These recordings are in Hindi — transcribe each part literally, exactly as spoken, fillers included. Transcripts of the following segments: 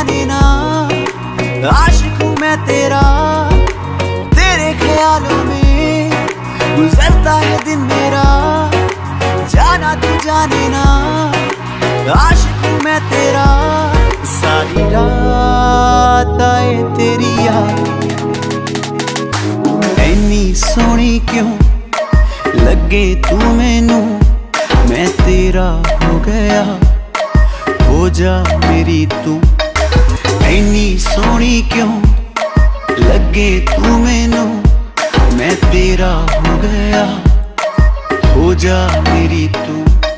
जाने ना, आशिक हूँ मैं तेरा, तेरे ख्यालों में गुजरता है दिन मेरा। जाना तू जाने ना, आशिक हूँ मैं तेरा। सारी रात आए तेरी याद, ऐनी सोहनी क्यों लगे तू मैनू, मैं तेरा हो गया, हो जा मेरी तू। ऐनी सोहनी क्यों लगे तू मैनू, मैं तेरा हो गया, हो जा मेरी तू।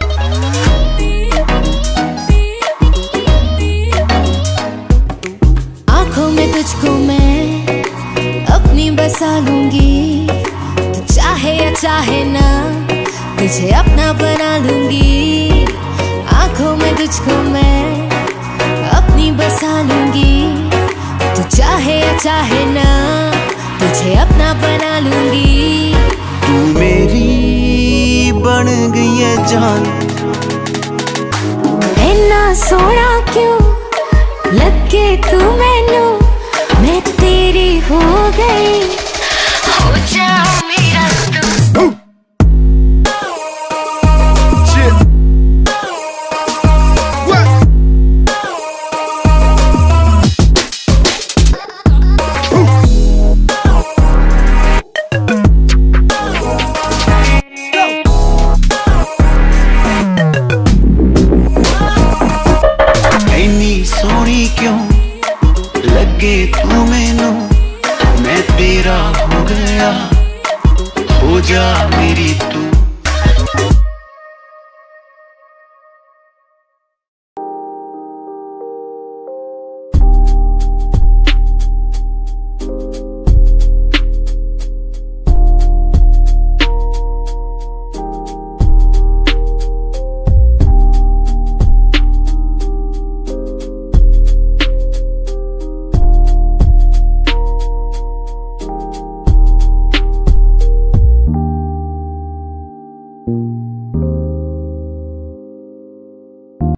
आंखों में तुझको मैं अपनी बसा लूंगी, तू चाहे या चाहे ना तुझे अपना बना लूंगी। आंखों में तुझको मैं अपनी बसा लूंगी, तू चाहे या चाहे ना तुझे अपना बना लूंगी। तू मेरी बन गई है जान, इतना सोना क्यों लगे तू मैं